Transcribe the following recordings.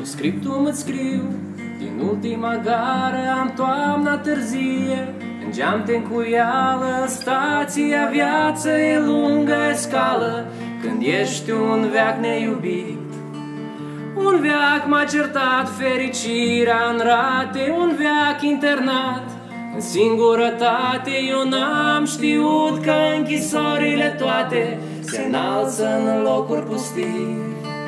Scriptum îți scriu, din ultima gară am toamna târzie. În geam te încuială, stația viață e lungă scală, când ești un veac neiubit. Un veac m-a certat fericirea în rate, un veac internat în singurătate. Eu n-am știut că închisorile toate se înalță în locuri pustii.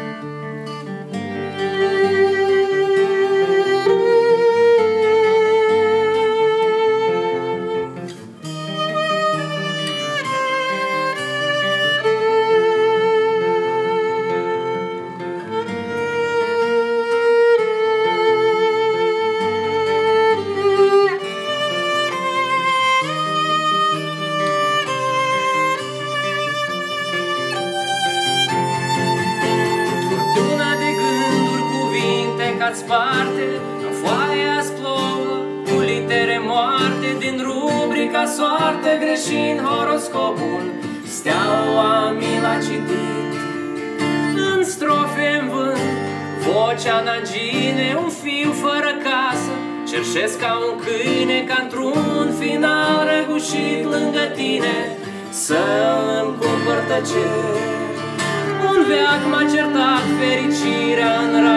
Ca-ți parte în foaia splouă cu litere moarte din rubrica soartă, greșind horoscopul steaua mi l-a citit. În strofe în vânt, vocea în angine, un fiu fără casă cerșesc ca un câine, ca într-un final răgușit lângă tine să-mi cumpăr tăceri. Un veac m-a certat fericirea în